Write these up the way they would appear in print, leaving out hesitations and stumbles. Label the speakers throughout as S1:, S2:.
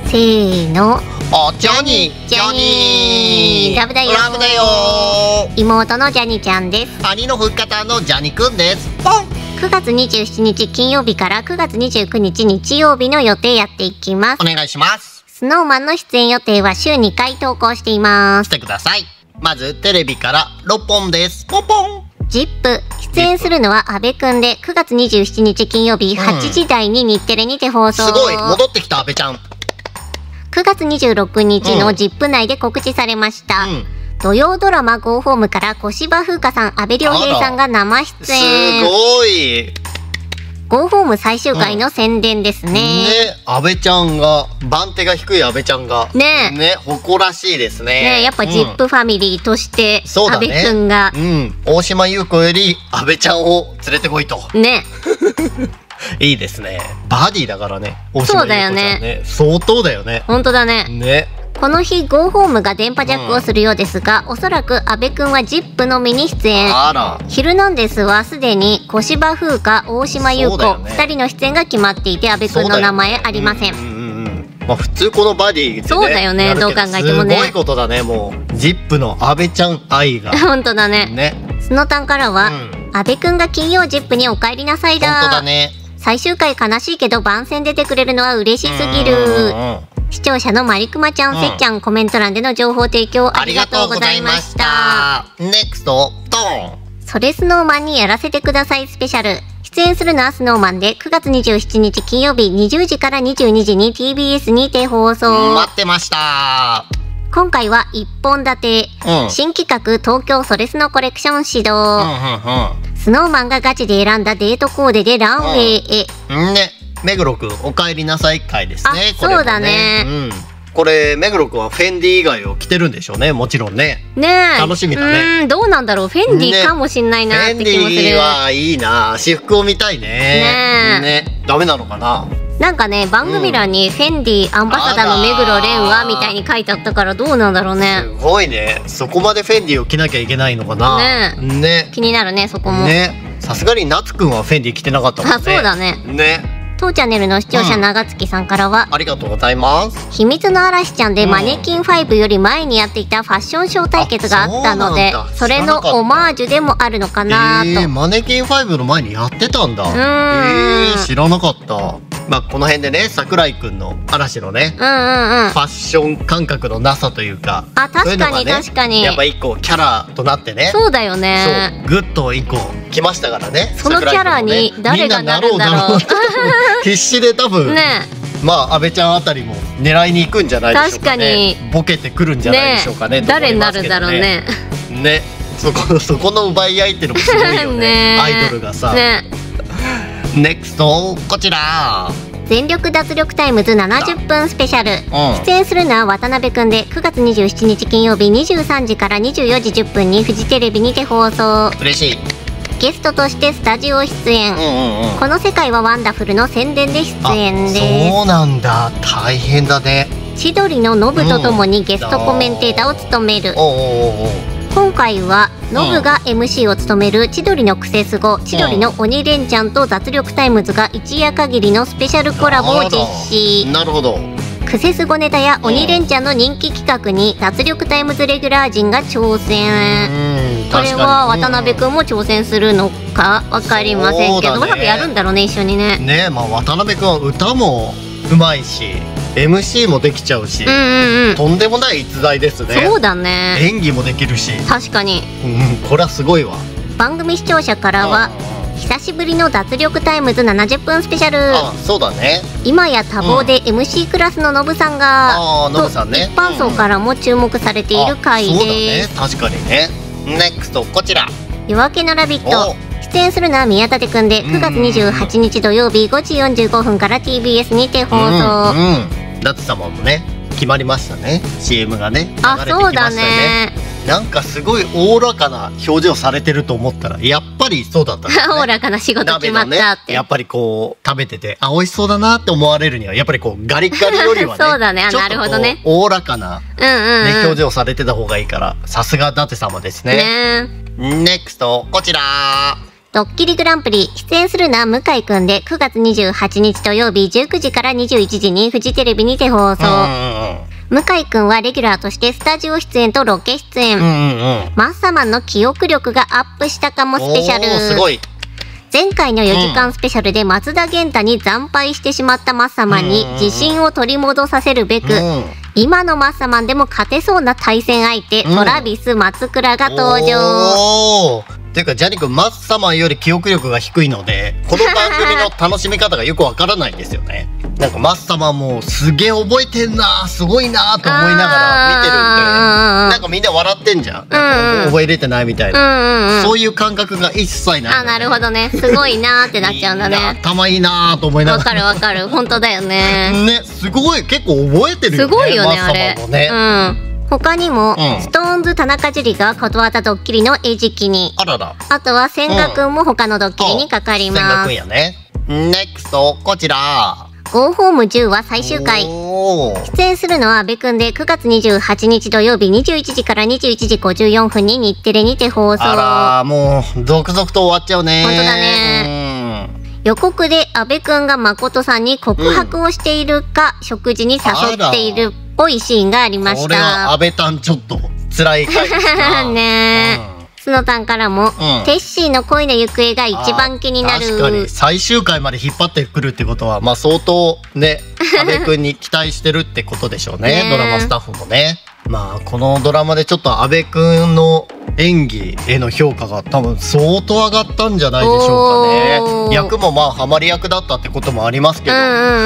S1: せーの。
S2: あ、ジャニー
S1: ラブだよ
S2: ラブだよ。
S1: 妹のジャニちゃんです。
S2: 兄の復活のジャニくんです。ポン。
S1: 9月27日金曜日から9月29日日曜日の予定やっていきます。
S2: お願いします。
S1: スノーマンの出演予定は週2回投稿していま
S2: し
S1: す。
S2: てください。まずテレビから6本です。ポンポン。
S1: ZIP 出演するのは阿部くんで、9月27日金曜日8時台に日テレにて放送。
S2: すごい戻ってきた阿部ちゃん。
S1: 9月26日の ZIP 内で告知されました。土曜ドラマ GO ホームから小芝風花さん、阿部亮平さんが生出演。
S2: すごい。
S1: GO ホーム最終回の宣伝ですね。
S2: 阿部ちゃんが、番手が低い阿部ちゃんが。ね、誇らしいですね。
S1: ね、やっぱ ZIP ファミリーとして、阿部くんが。
S2: 大島優子より阿部ちゃんを連れてこいと。
S1: ね。
S2: いいですね。バディだからね。
S1: そうだよね。
S2: 相当だよね。
S1: 本当だね。
S2: ね。
S1: この日 GO ホームが電波ジャックをするようですが、おそらく阿部くんは ZIP のみに出演。ヒルナンデスはすでに小芝風花、大島優子、2人の出演が決まっていて、阿部くんの名前ありません。
S2: まあ普通このバディでね、
S1: そうだよね、どう考えてもね。
S2: すごいことだね、もう ZIP の阿部ちゃん愛が。
S1: 本当だね。スノタンからは、阿部くんが金曜 ZIP にお帰りなさいだ。
S2: 本当だね。
S1: 最終回悲しいけど番宣出てくれるのは嬉しすぎる。視聴者のマリクマちゃん、せっちゃん、コメント欄での情報提供ありがとうございました。
S2: NEXT ドーン。
S1: それスノーマンにやらせてくださいスペシャル。出演するのはスノーマンで、9月27日金曜日20時から22時に TBS にて放送。
S2: 待ってました。
S1: 今回は1本立て、新企画東京それスノコレクション始動。スノーマンがガチで選んだデートコーデでランウェイへ。
S2: ね、目黒くんお帰りなさい会ですね。
S1: そうだね。
S2: これ目黒くんはフェンディ以外を着てるんでしょうね、もちろんね。楽しみだね。
S1: どうなんだろう、フェンディかもしんないなって気もする。
S2: フェンディはいいな、私服を見たいね。ね、ダメなのかな。
S1: なんかね、番組欄にフェンディアンバサダーの目黒蓮はみたいに書いてあったからどうなんだろうね。
S2: すごいね。そこまでフェンディを着なきゃいけないのかな。ね。
S1: 気になるね、そこも。
S2: ね。さすがに夏くんはフェンディ着てなかったもんね。
S1: あ、そうだね。
S2: ね。
S1: 当チャンネルの視聴者長月さんからは、
S2: ありがとうございます。
S1: 秘密の嵐ちゃんでマネキン5より前にやっていたファッションショー対決があったので、それのオマージュでもあるのかなと。
S2: マネキン5の前にやってたんだ。知らなかった。まあこの辺でね、桜井くんの嵐のね、ファッション感覚のなさというか、
S1: 確かに確かに、
S2: やっぱ一個キャラとなってね。
S1: そうだよね。
S2: そう、グッと一個来ましたからね。
S1: そのキャラに誰がなるんだろう。
S2: 必死で多分まあ阿部ちゃんあたりも狙いに行くんじゃないでしょうかね。確かにボケてくるんじゃないでしょうかね。
S1: 誰になるんだろうね。
S2: ね、そこの奪い合いってのもすごいよね。アイドルがさ。NEXT こちら。
S1: 全力脱力タイムズ70分スペシャル。出演するのは渡辺くんで、9月27日金曜日23時から24時10分にフジテレビにて放送。
S2: 嬉しい。
S1: ゲストとしてスタジオ出演。この世界はワンダフルの宣伝で出演です。
S2: そうなんだ、大変だね。
S1: 千鳥のノブとともにゲストコメンテーターを務める。今回はノブが MC を務める千鳥のクセスゴ、千鳥の鬼レンチャンと脱力タイムズが一夜限りのスペシャルコラボを実施。
S2: なるほど。
S1: クセスゴネタや鬼レンチャンの人気企画に脱力タイムズレギュラー陣が挑戦。これは渡辺くんも挑戦するのかわかりませんけど、多分やるんだろうね、一緒にね。
S2: ね、まあ渡辺くんは歌もうまいし MC もできちゃうし、とんでもない逸材ですね。
S1: そうだね。
S2: 演技もできるし。
S1: 確かに。
S2: これはすごいわ。
S1: 番組視聴者からは、久しぶりの脱力タイムズ70分スペシャル。
S2: そうだね。
S1: 今や多忙で MC クラスのノブさんが、
S2: ノブさんね、
S1: 一般層からも注目されている回です。
S2: 確かにね。NEXT こちら。
S1: 夜明けのラビット。出演するのは宮舘くんで、9月28日土曜日5時45分から TBS にて放送。
S2: 舘様もね決まりましたね。 CM がね流れてきましたよね。
S1: そうだね。
S2: なんかすごいおおらかな表情されてると思ったらやっぱりそうだったんですね。
S1: おおらかな仕事決まったって、
S2: やっぱりこう食べてて美味しそうだなって思われるにはやっぱりこうガリガリよりはね
S1: そうだね、なるほどね、
S2: おおらかな表情されてた方がいいから、さすが舘様ですね。NEXT こちら。
S1: ドッキリグランプリ出演するのは向井くんで9月28日土曜日19時から21時にフジテレビにて放送。向井くんはレギュラーとしてスタジオ出演とロケ出演。マッサマンの記憶力がアップしたかもスペシャル。
S2: すごい。
S1: 前回の4時間スペシャルで松田元太に惨敗してしまったマッサマンに自信を取り戻させるべく、今のマッサマンでも勝てそうな対戦相手、トラビス松倉が登場。
S2: ていうかジャニー君マッサマンより記憶力が低いのでこの番組の楽しみ方がよくわからないんですよね。なんかマッサマンもすげえ覚えてんなすごいなと思いながら見てるんでなんかみんな笑ってんじゃん、覚えれてないみたいな、そういう感覚が一切ない。
S1: なるほどね、すごいなってなっちゃうんだね。
S2: 頭いいなと思いながら。
S1: わかるわかる、本当だよね。
S2: ね、すごい結構覚えてるよね。
S1: すごいよねあれ。他にも、ストーンズ田中樹が断ったドッキリの餌食に。あとは千賀くんも他のドッキリにかかります。
S2: 千賀くんやね。NEXT こちら。
S1: ゴーホーム10は最終回。出演するのは阿部くんで9月28日土曜日21時から21時54分に日テレにて放送。
S2: もう続々と終わっちゃうね。
S1: 本当だね。予告で阿部くんが誠さんに告白をしているか、食事に誘っているっぽいシーンがありました。
S2: これは阿部たんちょっと辛い回ですな。
S1: ねスノタンからも、テッシーの恋の行方が一番気になる。
S2: 確かに最終回まで引っ張ってくるってことは相当ね阿部くんに期待してるってことでしょうね。ドラマスタッフもね。このドラマでちょっと阿部くんの演技への評価が多分相当上がったんじゃないでしょうかね。役もハマり役だったってこともありますけど、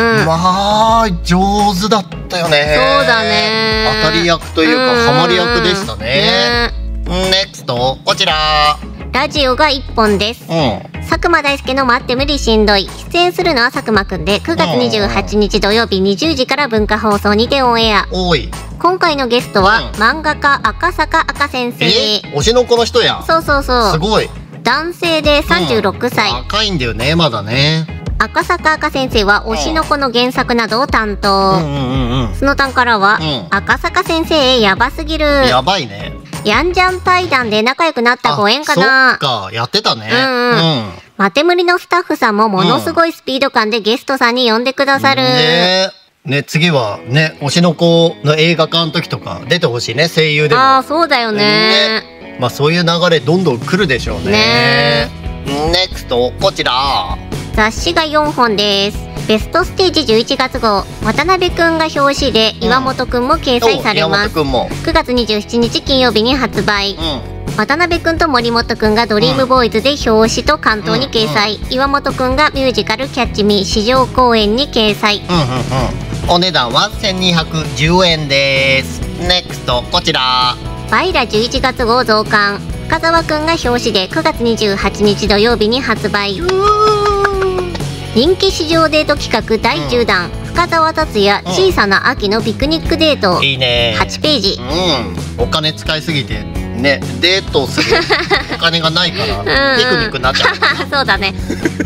S2: 上手だったよね。
S1: そうだね。
S2: 当たり役というかハマり役でしたね。NEXT こちら。
S1: ラジオが1本です。佐久間大介の待って無理しんどい。出演するのは佐久間くんで9月28日土曜日20時から文化放送にてオンエア。今回のゲストは漫画家赤坂赤先生。
S2: 推しの子の人や。
S1: そうそうそう。
S2: すごい。
S1: 男性で36歳。
S2: 若いんだよねまだね。
S1: 赤坂赤先生は推しの子の原作などを担当。スノタンからは、赤坂先生やばすぎる。
S2: やばいね。
S1: ヤンジャン対談で仲良くなったご縁かな。
S2: そっか、やってたね。
S1: マテムリのスタッフさんもものすごいスピード感でゲストさんに呼んでくださる。
S2: ね、次はね、推しの子の映画化の時とか出てほしいね、声優でも。
S1: そうだよね。
S2: そういう流れどんどん来るでしょうね。NEXT こちら。
S1: 雑誌が4本です。ベストステージ11月号、渡辺くんが表紙で岩本くんも掲載されます。9月27日金曜日に発売。渡辺くんと森本くんがドリームボーイズで表紙と関東に掲載。岩本くんがミュージカルキャッチミー市場公演に掲載。
S2: お値段は1210円です。NEXT こちら。
S1: バイラ11月号増刊。深澤くんが表紙で9月28日土曜日に発売。人気市場デート企画第10弾、深澤達也、小さな秋のピクニックデート。
S2: いいね。
S1: 8ページ。
S2: お金使いすぎてね、デートするお金がないからピクニックになっちゃう。
S1: そうだね。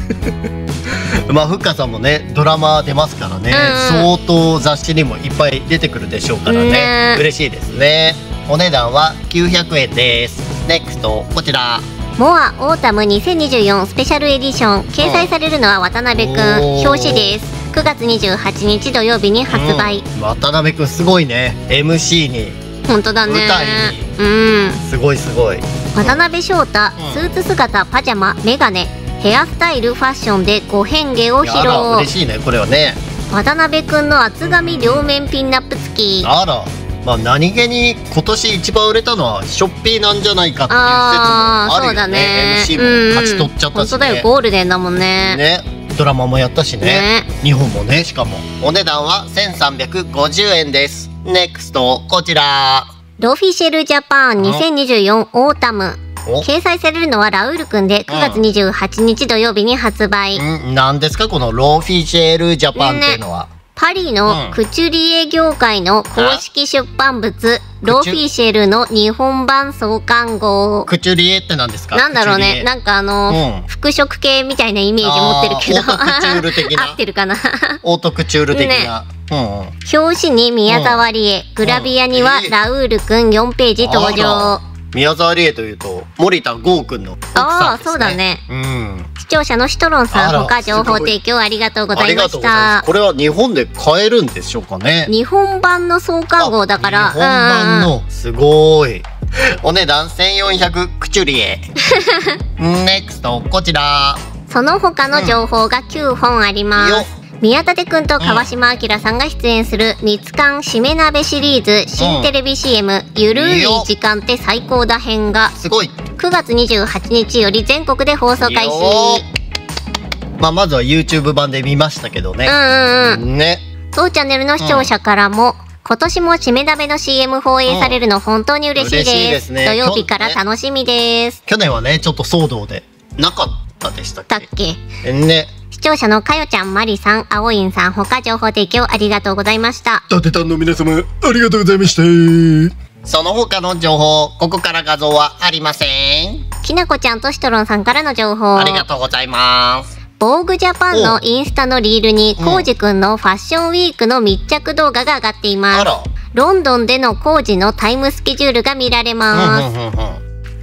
S2: 深さんもねドラマ出ますからね、相当雑誌にもいっぱい出てくるでしょうからね、嬉しいですね。お値段は900円です。NEXT こちら。
S1: モアオータム2024スペシャルエディション。掲載されるのは渡辺くん。表紙です。9月28日土曜日に発売。
S2: 渡辺くんすごいね。MC に
S1: 本当だね。
S2: 舞台にすごいすごい。
S1: 渡辺翔太、スーツ姿パジャマメガネヘアスタイルファッションで5変化を披露。
S2: 嬉しいねこれはね。
S1: 渡辺くんの厚紙両面ピンナップ付き。
S2: 何気に今年一番売れたのはショッピーなんじゃないかっていう説もあるよね。MC も勝ち取っちゃったしね。
S1: 本当だよ、ゴールデンだもんね。
S2: ドラマもやったしね。日本もね。しかもお値段は1350円です。NEXT こちら。
S1: ロフィシェルジャパン2024オータム。掲載されるのはラウールくんで9月28日土曜日に発売。
S2: 何ですかこのロフィシェルジャパンっていうのは。
S1: パリのクチュリエ業界の公式出版物、ロフィシェルの日本版創刊号。
S2: クチュリエって何ですか？
S1: なんだろうね。なんか服飾系みたいなイメージ持ってるけど。
S2: オートクチュール的な。
S1: 合ってるかな。
S2: オートクチュール的な。
S1: 表紙に宮沢りえ、グラビアにはラウールくん4ページ登場。
S2: 宮沢りえというと森田剛くんの奥さんですね。
S1: そうだね。
S2: うん。
S1: 視聴者のシトロンさん、他情報提供ありがとうございました。
S2: これは日本で買えるんでしょうかね。
S1: 日本版の創刊号だから。
S2: 日本版の、すごい。お値段1400クチュリエ。ネクストこちら。
S1: その他の情報が9本あります。宮舘くんと川島明さんが出演する「みつかんしめ鍋」シリーズ新テレビ CM「ゆるい時間って最高だ編」が9月28日より全国で放送開始。
S2: まずは YouTube 版で見ましたけどね。ね。
S1: 当チャンネルの視聴者からも、今年もしめ鍋の CM 放映されるの本当に嬉しいです。土曜日から楽しみです。
S2: 去年はねちょっと騒動でなかったでしたっけね。
S1: 視聴者のかよちゃん、まりさん、あおいんさん、他情報提供ありがとうございました。
S2: 伊達丹の皆様ありがとうございました。その他の情報、ここから画像はありません。
S1: きなこちゃんとシトロンさんからの情報
S2: ありがとうございます。
S1: ボーグジャパンのインスタのリールにコウジくんのファッションウィークの密着動画が上がっています。ロンドンでのコウジのタイムスケジュールが見られます。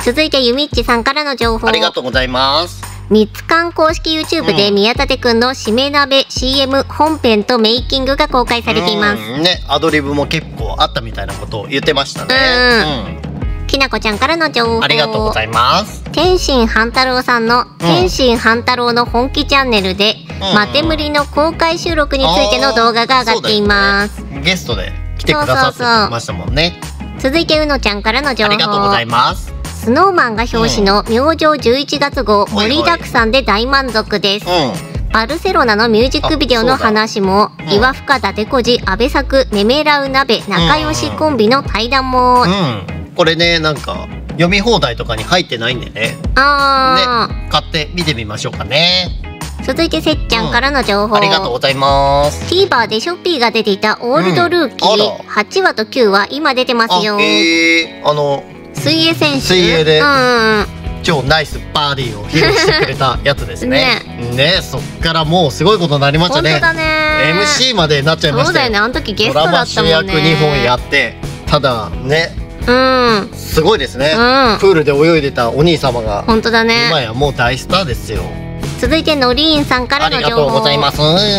S1: 続いてゆみっちさんからの情報、
S2: ありがとうございます。
S1: みつかん公式 YouTube で宮舘くんのしめ鍋 CM 本編とメイキングが公開されています。
S2: ね、アドリブも結構あったみたいなことを言ってましたね。
S1: きなこちゃんからの情報、
S2: ありがとうございます。
S1: 天心半太郎さんの天心半太郎の本気チャンネルで、マテムリの公開収録についての動画が上がっています。
S2: ゲストで来てくださってましたもんね。
S1: 続いてうのちゃんからの情報、
S2: ありがとうございます。
S1: スノーマンが表紙の明星11月号盛りだくさんで大満足です。バルセロナのミュージックビデオの話も、岩深伊達小路阿部作メメラウ鍋仲良しコンビの対談も、
S2: これねなんか読み放題とかに入ってないんでね、買って見てみましょうかね。
S1: 続いてせっちゃんからの情報、
S2: ありがとうございます。
S1: TVer でショッピーが出ていたオールドルーキー、8話と9話今出てますよ。水泳選手、
S2: 水泳で超ナイスバーディーを披露してくれたやつですね。ね、そっからもうすごいことになりましたね。
S1: 本当だね。
S2: MC までなっちゃいましたよ。
S1: そうだよね、あの時ゲストだったもんね。
S2: ドラマ主役2本やって、ただね、すごいですね。プールで泳いでたお兄様が
S1: 本当だね、
S2: 今やもう大スターですよ。
S1: 続いてのりんさんからの情報、
S2: ありがとうございます。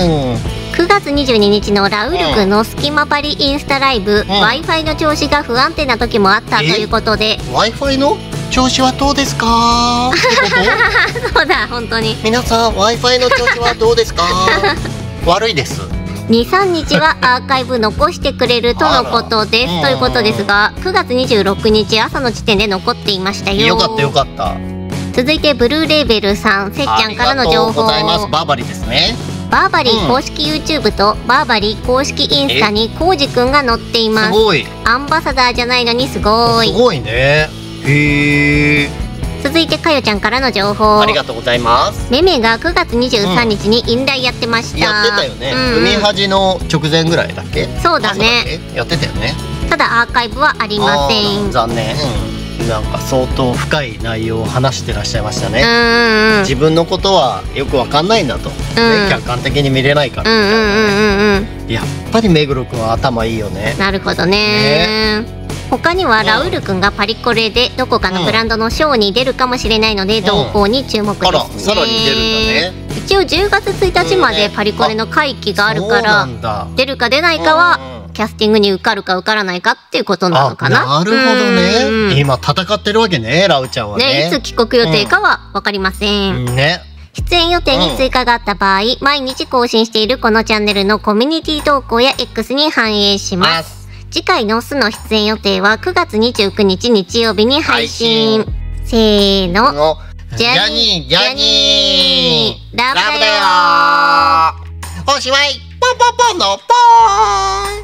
S1: 9月22日のラウルくんのスキマパリインスタライブ、Wi-Fi の調子が不安定な時もあったということで、
S2: Wi-Fi の調子はどうですかってこと？
S1: そうだ、本当に
S2: 皆さん Wi-Fi の調子はどうですか？悪いです。
S1: 2、3日はアーカイブ残してくれるとのことですということですが、9月26日朝の時点で残っていましたよ。
S2: よかったよかった。
S1: 続いてブルーレーベルさん、せっちゃんからの情報、
S2: ありがとうございます。バーバリーですね。
S1: バーバリー公式 YouTube とバーバリー公式インスタにコウジくんが載っています。
S2: すごい。
S1: アンバサダーじゃないのにすごい。
S2: すごいね。へえ。
S1: 続いてかよちゃんからの情報、
S2: ありがとうございます。
S1: めめが9月23日にインライやってました。
S2: やってたよね。海恥の直前ぐらいだっけ？
S1: そうだね。
S2: やってたよね。
S1: ただアーカイブはありません。
S2: 残念。なんか相当深い内容を話してらっしゃいましたね。自分のことはよくわかんないんだと、客観的に見れないからみたいなね。やっぱり目黒くんは頭いいよね。
S1: なるほどね。他にはラウールくんがパリコレでどこかのブランドのショーに出るかもしれないので動向に注目ですね。
S2: あら、さらに出るんだね。
S1: 一応10月1日までパリコレの会期があるから、出るか出ないかはキャスティングに受かるか受からないかっていうことなのかな。
S2: なるほどね。今戦ってるわけね、ラウちゃんはね。
S1: いつ帰国予定かは分かりません。出演予定に追加があった場合、毎日更新しているこのチャンネルのコミュニティ投稿や X に反映します。次回の巣の出演予定は9月29日日曜日に配信。せーの。ジャニーラブだよ。
S2: おしまい。ポンポンポンのポーン。